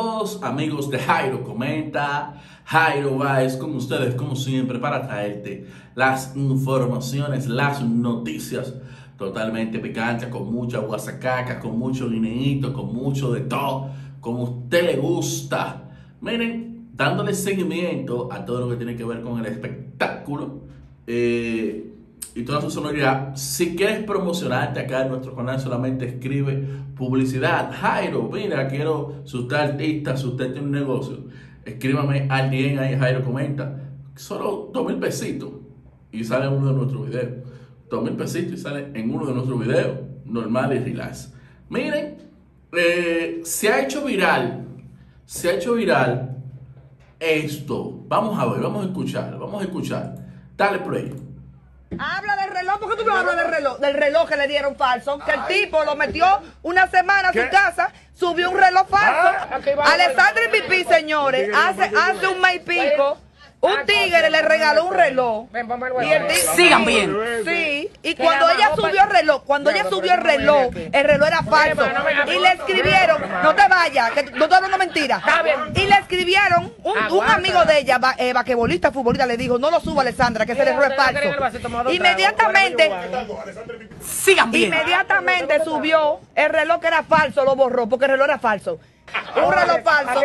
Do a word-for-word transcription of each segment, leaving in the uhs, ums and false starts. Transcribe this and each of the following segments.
Saludos amigos de Jairo Comenta. Jairo Báez con ustedes como siempre para traerte las informaciones, las noticias totalmente picantes, con mucha guasacaca, con mucho guineíto, con mucho de todo, como a usted le gusta. Miren, dándole seguimiento a todo lo que tiene que ver con el espectáculo eh, y toda su sonoridad. Si quieres promocionarte acá en nuestro canal, solamente escribe publicidad. Jairo, mira, quiero, si usted es artista, si usted tiene un negocio, escríbame al D M ahí, Jairo Comenta. Solo dos mil pesitos y sale en uno de nuestros videos. Dos mil pesitos y sale en uno de nuestros videos, normal y relax. Miren, eh, se ha hecho viral, se ha hecho viral esto. Vamos a ver, vamos a escuchar, vamos a escuchar. Dale play. Habla del reloj, ¿por qué tú no hablas del reloj? Del reloj que le dieron falso, que el tipo lo metió una semana a su casa, subió un reloj falso. Alessandra y Pipí, señores, hace, hace un mes y pico, un tigre le regaló un reloj. Y el tigre, sigan bien. Sí, y cuando ella subió el reloj, cuando ella subió el reloj, el reloj era falso. Y le escribieron, no te vayas, que no te hablando mentira. Y le escribieron, un, un amigo de ella, eh, basquetbolista, futbolista, le dijo, no lo suba Alessandra, que ese reloj es falso. Inmediatamente, sigan bien. Inmediatamente subió el reloj que era falso, lo borró, porque el reloj era falso. Un reloj falso.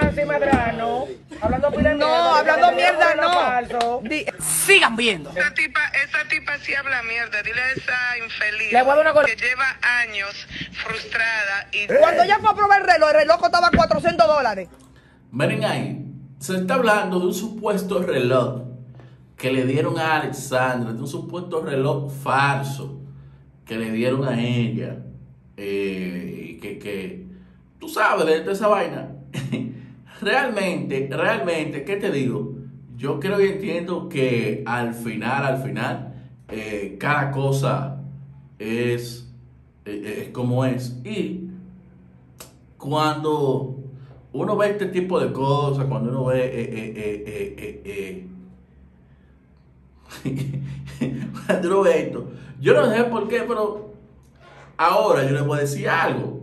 No, hablando mierda no. Sigan viendo. Esa tipa, esa tipa sí habla mierda. Dile a esa infeliz Le voy a dar una cosa. que lleva años frustrada y... Cuando ella fue a probar el reloj, el reloj costaba cuatrocientos dólares. Miren ahí, se está hablando de un supuesto reloj que le dieron a Alessandra, de un supuesto reloj falso que le dieron a ella. Eh, que, que, tú sabes de, de esa vaina. Realmente, realmente, ¿qué te digo? Yo creo y entiendo que al final, al final, eh, cada cosa es, eh, es como es. Y cuando uno ve este tipo de cosas, cuando uno ve eh, eh, eh, eh, eh, eh, cuando uno ve esto, yo no sé por qué, pero ahora yo le voy a decir algo.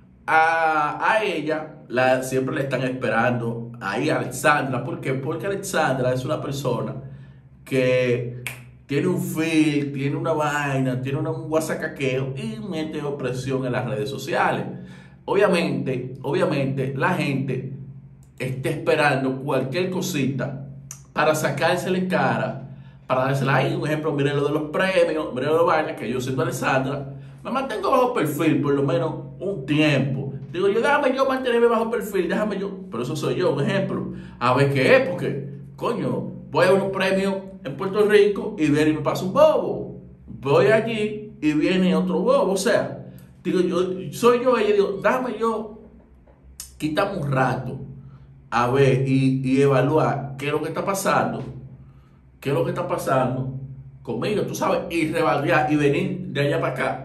A, a ella la, siempre le están esperando ahí a Alessandra. ¿Por qué? Porque Alessandra es una persona que tiene un feel, tiene una vaina, tiene un guasacaqueo y mete opresión en las redes sociales. Obviamente, obviamente la gente está esperando cualquier cosita para sacársela en cara, para dársela ahí. Un ejemplo, miren lo de los premios, miren lo de los vainas, que yo siendo Alessandra me mantengo bajo perfil por lo menos un tiempo. Digo yo, déjame yo mantenerme bajo perfil, déjame yo, pero eso soy yo, un ejemplo. A ver qué es, porque, coño, voy a unos premios en Puerto Rico y viene y me pasa un bobo. Voy allí y viene otro bobo, o sea, digo yo, soy yo, ella, digo, déjame yo quitarme un rato a ver y, y evaluar qué es lo que está pasando, qué es lo que está pasando conmigo, tú sabes, y revaldear y venir de allá para acá.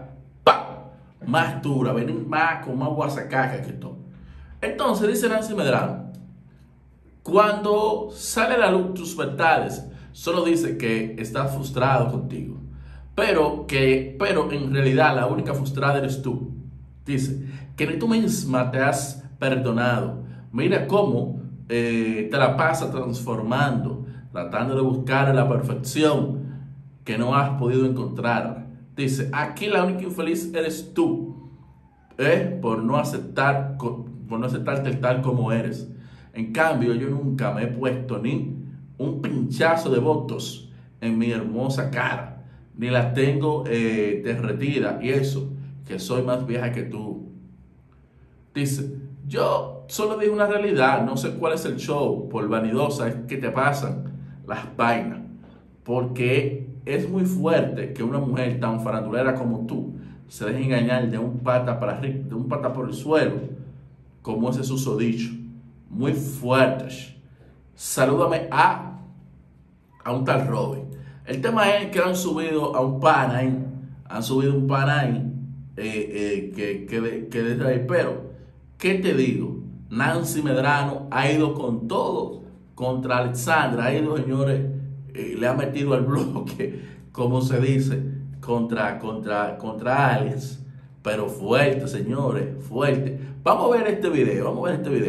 Más dura, venir más con más guasacaca que todo. Entonces dice Nancy Medrano, cuando sale a la luz tus verdades, solo dice que está frustrado contigo, pero que pero en realidad la única frustrada eres tú. Dice que ni tú misma te has perdonado. Mira cómo eh, te la pasas transformando, tratando de buscar la perfección que no has podido encontrar. Dice, aquí la única infeliz eres tú, ¿eh? por, no aceptar, por no aceptarte tal como eres. En cambio, yo nunca me he puesto ni un pinchazo de botox en mi hermosa cara, ni la tengo eh, derretida, y eso, que soy más vieja que tú. Dice, yo solo digo una realidad, no sé cuál es el show, por vanidosa es que te pasan las vainas, porque es muy fuerte que una mujer tan farandulera como tú se deje engañar de un pata para arriba, de un pata por el suelo, como ese susodicho. Muy fuerte. Salúdame a, a un tal Robin. El tema es que han subido a un pan ahí, han subido un pan ahí, eh, eh, que, que, de, que desde ahí, pero, ¿qué te digo? Nancy Medrano ha ido con todo contra Alessandra, ha ido, señores, Eh, le ha metido al bloque, como se dice, contra, contra, contra Alex, pero fuerte, señores, fuerte. Vamos a ver este video, vamos a ver este video.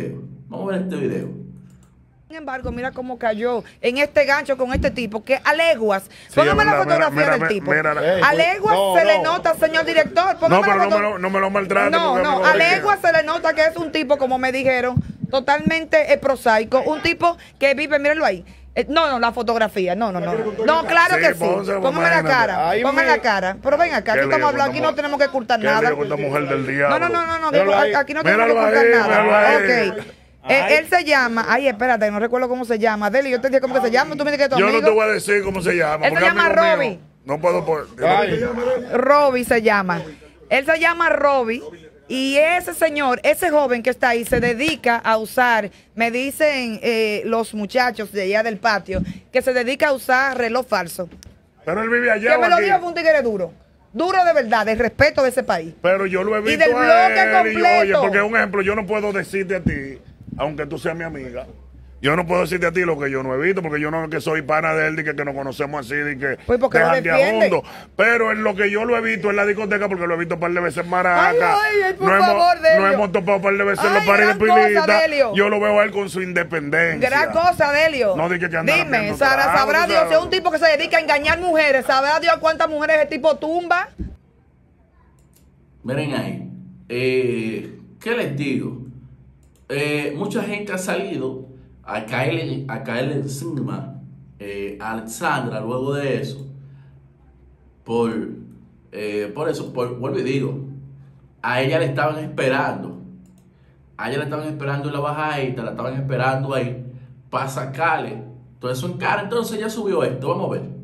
Vamos a ver este video. Sin embargo, mira cómo cayó en este gancho con este tipo, que a leguas, Sí, póngame es la verdad, fotografía mira, del mira, tipo, mira, mira. a leguas No, se no. le nota, señor director, No, póngame pero la no me, foto- lo, no me lo maltrate. no, porque no, me lo a dije. leguas se le nota que es un tipo, como me dijeron, totalmente eh, prosaico, un tipo que vive, mírenlo ahí. Eh, no, no, la fotografía, no, no, no. No, claro Sí, que sí. pónselo, Póngame la imagínate. cara, Ahí póngame me- la cara. Pero ven acá, Qué aquí estamos lío hablando, con aquí esta no tenemos que ocultar Qué nada. lío con esta mujer del diablo. No, no, no, no, no, que Míralo ahí. aquí no tenemos que Míralo ocultar ahí, nada. míralo ahí. Ok. Eh, él se llama, ay, espérate, no recuerdo cómo se llama. Deli, yo te dije cómo que se llama, tú me dices que es tu Yo amigo. no te voy a decir cómo se llama. Él se porque llama amigo mío, Robbie. No puedo poner. Ay. Robbie se llama. Él se llama Robbie. Y ese señor, ese joven que está ahí, se dedica a usar, me dicen eh, los muchachos de allá del patio, que se dedica a usar reloj falso. Pero él vive allá. Que o me lo aquí. dijo fue un tigre duro. Duro de verdad, de respeto de ese país. Pero yo lo he visto del a bloque él, y yo, oye, completo. porque un ejemplo, yo no puedo decirte a ti, aunque tú seas mi amiga, yo no puedo decirte a ti lo que yo no he visto, porque yo no es que soy pana de él, de que, que nos conocemos así, de que Pues, ¿por qué lo defiende? jangueabundo. Pero en lo que yo lo he visto en la discoteca, porque lo he visto un par de veces en Maraca. Ay, ay, ay, por no favor, hemos, Delio. no hemos topado un par de veces en los Ay, pares de gran cosa, Pilita. Delio. Yo lo veo a él con su independencia. Gran cosa, Delio. No dije que andara Dime, viendo Sara, trago, sabrá tú Dios, sabes. si es un tipo que se dedica a engañar mujeres, sabrá Dios cuántas mujeres ese tipo tumba. Miren ahí. Eh, ¿Qué les digo? Eh, mucha gente ha salido a caerle, a caerle encima eh, a Alexandra luego de eso. Por, eh, por eso, por, vuelvo y digo, a ella le estaban esperando. A ella le estaban esperando en la bajadita, la estaban esperando ahí para sacarle todo eso en cara. Entonces ella subió esto. Vamos a ver.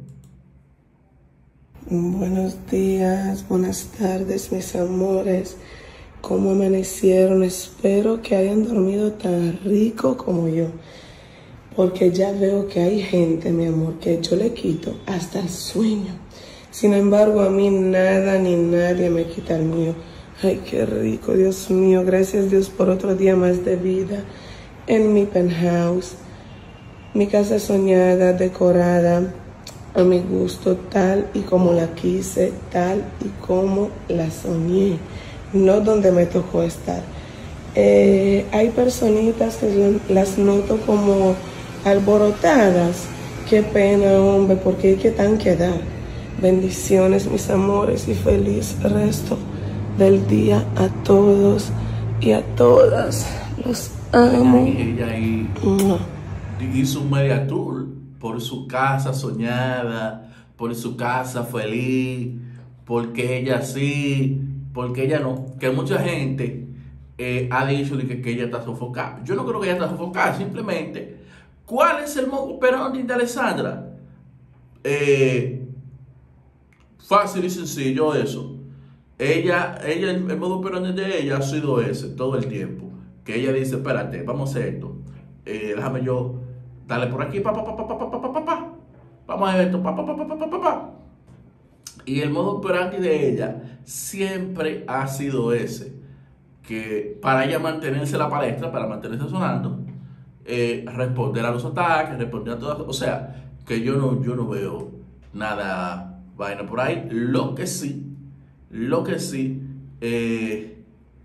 Buenos días, buenas tardes, mis amores. ¿Cómo amanecieron? Espero que hayan dormido tan rico como yo. Porque ya veo que hay gente, mi amor, que yo le quito hasta el sueño. Sin embargo, a mí nada ni nadie me quita el mío. Ay, qué rico, Dios mío. Gracias, Dios, por otro día más de vida en mi penthouse. Mi casa soñada, decorada a mi gusto, tal y como la quise, tal y como la soñé, no donde me tocó estar. Eh, hay personitas que las noto como alborotadas. Qué pena, hombre, porque hay que tan quedar. Bendiciones, mis amores, y feliz resto del día a todos y a todas. Los amo. Y ella ahí Mua. hizo un media tour por su casa soñada, por su casa feliz, porque ella sí, porque ella no. Que mucha gente eh, ha dicho de que, que ella está sofocada. Yo no creo que ella está sofocada, simplemente, ¿cuál es el modo operandi de Alexandra? Eh, fácil y sencillo eso. Ella, ella el, el modo operandi de ella ha sido ese todo el tiempo. Que ella dice, espérate, vamos a hacer esto. Eh, déjame yo dale por aquí, pa, pa, pa, pa, pa, pa, pa, pa, pa. Vamos a ver esto, pa, pa, pa, pa, pa, pa, pa. Y el modo operandi de ella siempre ha sido ese, que para ella mantenerse la palestra, para mantenerse sonando, eh, responder a los ataques, responder a todas, o sea, que yo no, yo no veo nada vaina por ahí. Lo que sí, lo que sí, eh,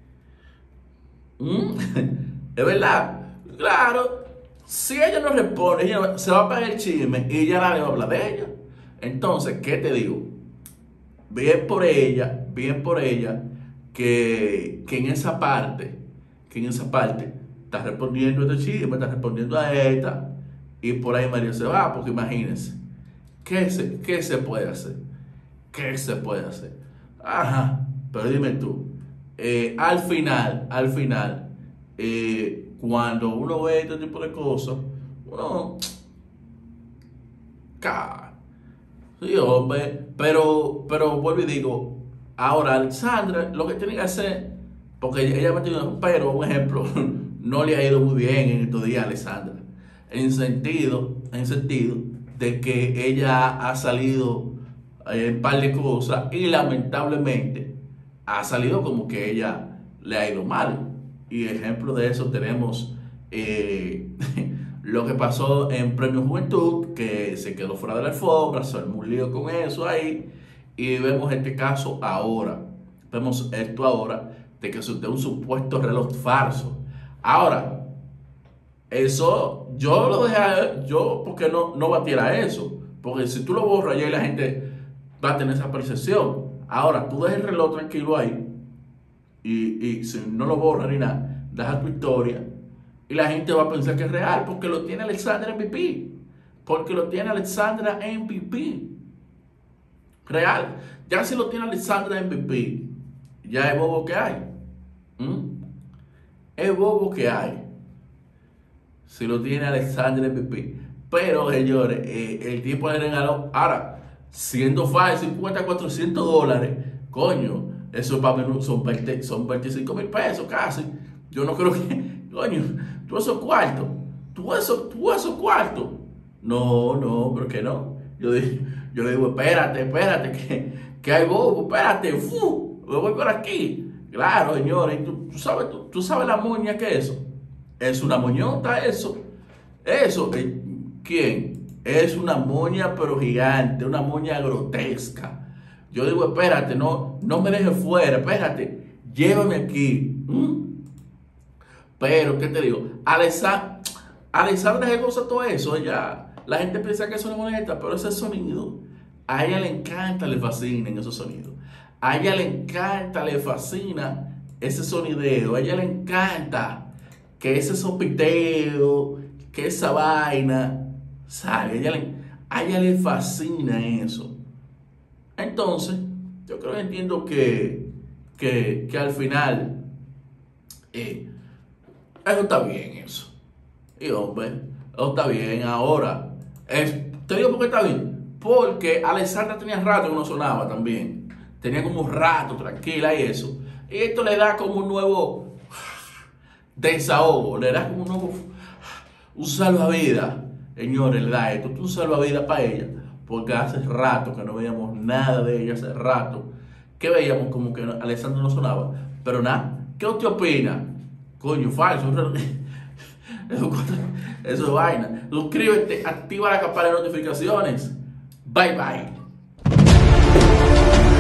mm, es verdad, claro. Si ella no responde, ella se va a pagar el chisme y ella nadie va a hablar de ella. Entonces, ¿qué te digo? Bien por ella, bien por ella, que, que en esa parte, que en esa parte, está respondiendo a este chisme, está respondiendo a esta, y por ahí María se va, porque imagínense, ¿qué se, qué se puede hacer? ¿Qué se puede hacer? Ajá, pero dime tú, eh, al final, al final, eh, cuando uno ve este tipo de cosas, uno cae. Sí, hombre, pero, pero vuelvo y digo, ahora Alexandra lo que tiene que hacer, porque ella me tiene un pero, un ejemplo, no le ha ido muy bien en estos días a Alexandra, en sentido, en sentido de que ella ha salido en un par de cosas y lamentablemente ha salido como que ella le ha ido mal. Y ejemplo de eso tenemos eh, lo que pasó en Premio Juventud, que se quedó fuera de la alfombra, se armó un lío con eso ahí, y vemos este caso ahora, vemos esto ahora, de que es de un supuesto reloj falso. Ahora, Eso, yo lo dejé, yo, porque no, no batiera eso. Porque si tú lo borras, ya la gente va a tener esa percepción. Ahora, tú dejas el reloj tranquilo ahí. Y, y si no lo borras ni nada, deja tu historia. Y la gente va a pensar que es real, porque lo tiene Alexandra M V P. Porque lo tiene Alexandra M V P. Real. Ya si lo tiene Alexandra M V P, ya es bobo que hay. ¿Mm? Es bobo que hay. Si lo tiene Alexandra M V P. Pero, señores, eh, el tipo le regaló. Ahora, siendo fácil, cuesta cuatrocientos dólares. Coño, eso para mí son, veinte, son veinticinco mil pesos casi. Yo no creo que. Coño, tú esos cuartos. Tú esos, tú esos cuartos. No, no, ¿por qué no? Yo, yo le digo, espérate, espérate, que, que hay bobo, espérate, ¡fu! Lo voy por aquí. Claro, señores, ¿tú, tú, sabes, tú, tú sabes la moña que es eso. Es una moñota eso. Eso, eh, ¿quién? Es una moña pero gigante, una moña grotesca. Yo digo, espérate, no, no me dejes fuera, espérate, llévame aquí. ¿Mm? Pero, ¿qué te digo? Alexandra, Alexandra se goza todo eso, ella. La gente piensa que eso no molesta, pero ese sonido, a ella le encanta, le fascina en esos sonidos. A ella le encanta, le fascina ese sonideo. A ella le encanta que ese sopiteo, que esa vaina, ¿sabe? A ella le, a ella le fascina eso. Entonces, yo creo que entiendo que, que, que al final, eh, eso está bien, eso. Y hombre, eso está bien. Ahora, es, te digo por qué está bien. Porque Alexandra tenía rato que no sonaba también. Tenía como un rato tranquila y eso. Y esto le da como un nuevo desahogo. Le da como un nuevo, un salvavidas. Señores, le da esto. Un salvavidas para ella. Porque hace rato que no veíamos nada de ella. Hace rato que veíamos como que Alexandra no sonaba. Pero nada, ¿qué usted opina? Coño, falso. Eso, eso es vaina. Suscríbete, activa la campana de notificaciones. Bye bye.